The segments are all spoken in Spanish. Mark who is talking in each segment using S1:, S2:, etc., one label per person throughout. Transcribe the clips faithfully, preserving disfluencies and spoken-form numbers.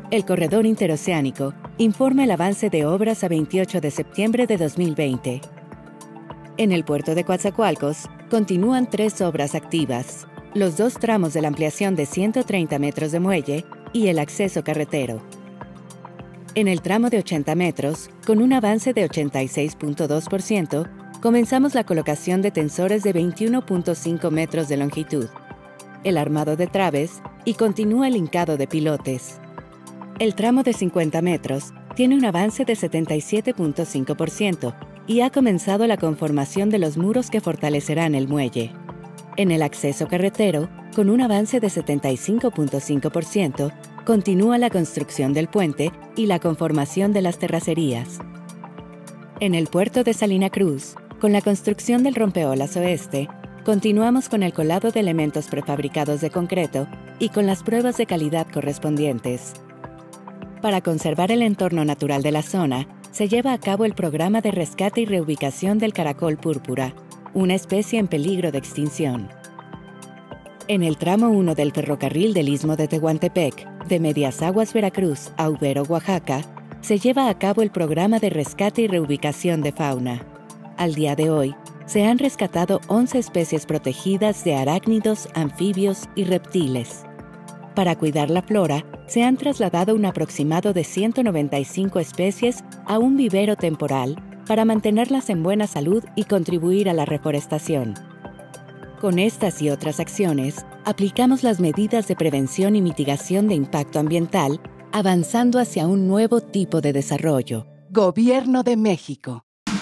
S1: El Corredor Interoceánico informa el avance de obras a veintiocho de septiembre de dos mil veinte. En el puerto de Coatzacoalcos continúan tres obras activas: los dos tramos de la ampliación de ciento treinta metros de muelle y el acceso carretero. En el tramo de ochenta metros, con un avance de ochenta y seis punto dos por ciento, comenzamos la colocación de tensores de veintiuno punto cinco metros de longitud, el armado de traves y continúa el hincado de pilotes. El tramo de cincuenta metros tiene un avance de setenta y siete punto cinco por ciento y ha comenzado la conformación de los muros que fortalecerán el muelle. En el acceso carretero, con un avance de setenta y cinco punto cinco por ciento, continúa la construcción del puente y la conformación de las terracerías. En el puerto de Salina Cruz, con la construcción del rompeolas oeste, continuamos con el colado de elementos prefabricados de concreto y con las pruebas de calidad correspondientes. Para conservar el entorno natural de la zona, se lleva a cabo el programa de rescate y reubicación del caracol púrpura, una especie en peligro de extinción. En el tramo uno del ferrocarril del Istmo de Tehuantepec, de Medias Aguas, Veracruz a Ubero, Oaxaca, se lleva a cabo el programa de rescate y reubicación de fauna. Al día de hoy, se han rescatado once especies protegidas de arácnidos, anfibios y reptiles. Para cuidar la flora, se han trasladado un aproximado de ciento noventa y cinco especies a un vivero temporal para mantenerlas en buena salud y contribuir a la reforestación. Con estas y otras acciones, aplicamos las medidas de prevención y mitigación de impacto ambiental, avanzando hacia un nuevo tipo de desarrollo. Gobierno de México.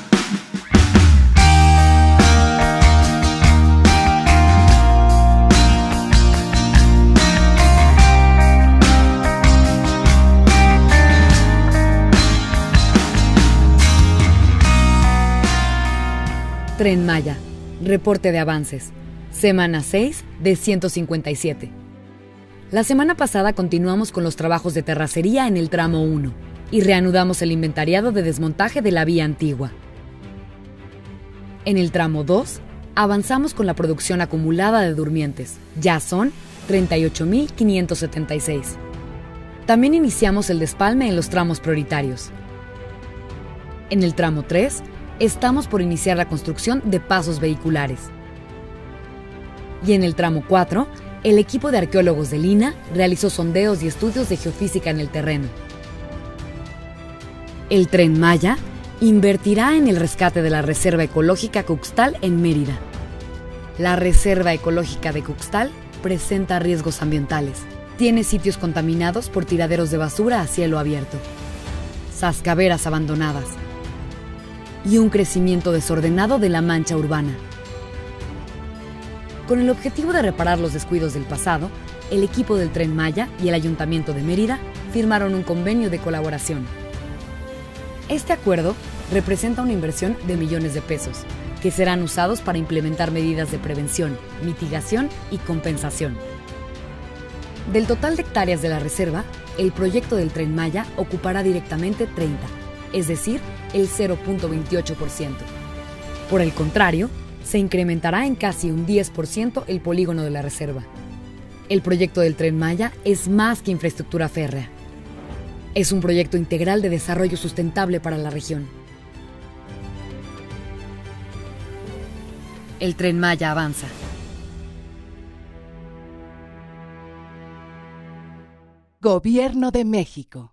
S2: Tren Maya, reporte de avances, semana seis de ciento cincuenta y siete. La semana pasada continuamos con los trabajos de terracería en el tramo uno y reanudamos el inventariado de desmontaje de la vía antigua. En el tramo dos, avanzamos con la producción acumulada de durmientes, ya son treinta y ocho mil quinientos setenta y seis. También iniciamos el despalme en los tramos prioritarios. En el tramo tres, estamos por iniciar la construcción de pasos vehiculares. Y en el tramo cuatro, el equipo de arqueólogos del I N A realizó sondeos y estudios de geofísica en el terreno. El Tren Maya invertirá en el rescate de la Reserva Ecológica Cuxtal en Mérida. La Reserva Ecológica de Cuxtal presenta riesgos ambientales. Tiene sitios contaminados por tiraderos de basura a cielo abierto, sascaveras abandonadas y un crecimiento desordenado de la mancha urbana. Con el objetivo de reparar los descuidos del pasado, el equipo del Tren Maya y el Ayuntamiento de Mérida firmaron un convenio de colaboración. Este acuerdo representa una inversión de millones de pesos, que serán usados para implementar medidas de prevención, mitigación y compensación. Del total de hectáreas de la reserva, el proyecto del Tren Maya ocupará directamente treinta, es decir, el cero punto veintiocho por ciento. Por el contrario, se incrementará en casi un diez por ciento el polígono de la reserva. El proyecto del Tren Maya es más que infraestructura férrea. Es un proyecto integral de desarrollo sustentable para la región. El Tren Maya avanza.
S1: Gobierno de México.